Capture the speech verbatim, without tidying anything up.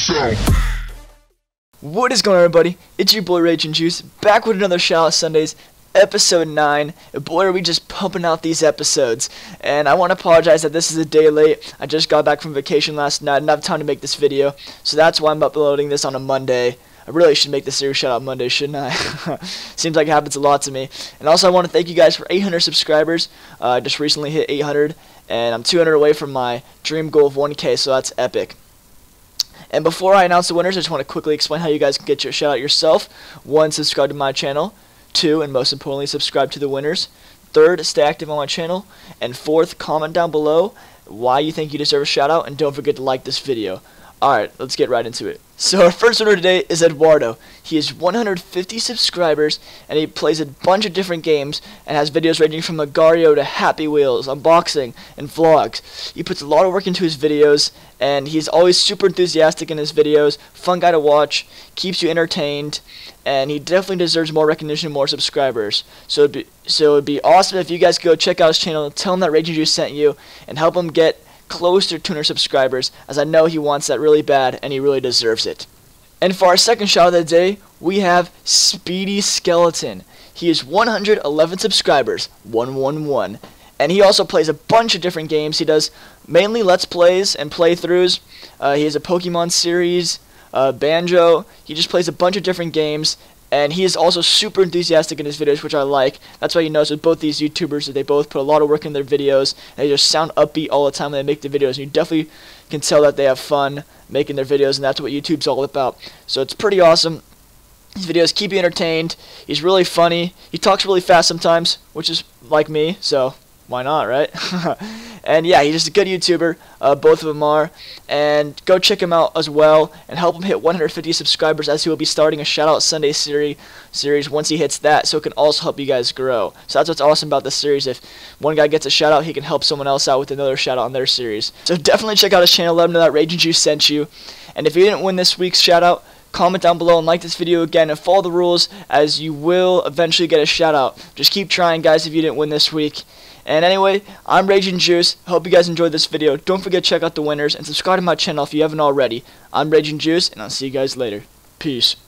show. What is going on, everybody? It's your boy RagingJuice, back with another Shoutout Sundays, episode nine. And boy, are we just pumping out these episodes. And I want to apologize that this is a day late. I just got back from vacation last night, didn't have time to make this video, so that's why I'm uploading this on a Monday. I really should make this series Shoutout Monday, shouldn't I? Seems like it happens a lot to me. And also, I want to thank you guys for eight hundred subscribers. Uh, I just recently hit eight hundred, and I'm two hundred away from my dream goal of one K, so that's epic. And before I announce the winners, I just want to quickly explain how you guys can get your shout out yourself. One, subscribe to my channel. Two, and most importantly, subscribe to the winners. Third, stay active on my channel. And fourth, comment down below why you think you deserve a shout out, and don't forget to like this video. Alright, let's get right into it. So our first winner today is Eduardo. He has one hundred fifty subscribers, and he plays a bunch of different games and has videos ranging from Agario to Happy Wheels, unboxing, and vlogs. He puts a lot of work into his videos, and he's always super enthusiastic in his videos, fun guy to watch, keeps you entertained, and he definitely deserves more recognition and more subscribers. So it'd be, so it'd be awesome if you guys could go check out his channel, tell him that RagingJuice sent you, and help him get close to two hundred subscribers, as I know he wants that really bad, and he really deserves it. And for our second shout out of the day, we have Speedy Skeleton. He has one hundred eleven subscribers, one one one, and he also plays a bunch of different games. He does mainly Let's Plays and playthroughs. Uh, he has a Pokemon series, uh, Banjo. He just plays a bunch of different games. And he is also super enthusiastic in his videos, which I like. That's why you notice with both these YouTubers that they both put a lot of work in their videos. And they just sound upbeat all the time when they make the videos. And you definitely can tell that they have fun making their videos, and that's what YouTube's all about. So it's pretty awesome. His videos keep you entertained. He's really funny. He talks really fast sometimes, which is like me, so why not, right? And yeah, he's just a good YouTuber. Uh, both of them are. And go check him out as well and help him hit one hundred fifty subscribers, as he will be starting a Shoutout Sunday series series once he hits that, so it can also help you guys grow. So that's what's awesome about this series. If one guy gets a shout out, he can help someone else out with another shout out on their series. So definitely check out his channel, let him know that RagingJuice sent you. And if you didn't win this week's shout out, comment down below and like this video again, and follow the rules, as you will eventually get a shout out. Just keep trying, guys, if you didn't win this week. And anyway, I'm RagingJuice. Hope you guys enjoyed this video. Don't forget to check out the winners and subscribe to my channel if you haven't already. I'm RagingJuice, and I'll see you guys later. Peace.